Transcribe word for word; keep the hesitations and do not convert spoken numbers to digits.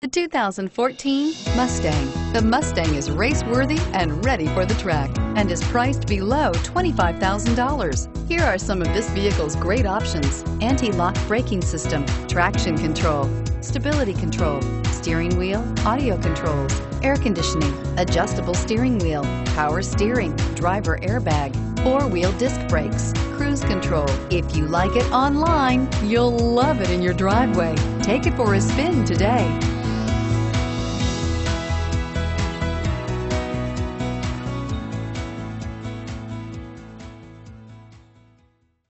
The two thousand fourteen Mustang. The Mustang is race-worthy and ready for the track and is priced below twenty-five thousand dollars. Here are some of this vehicle's great options: anti-lock braking system, traction control, stability control, steering wheel audio controls, air conditioning, adjustable steering wheel, power steering, driver airbag, four-wheel disc brakes, cruise control. If you like it online, you'll love it in your driveway. Take it for a spin today.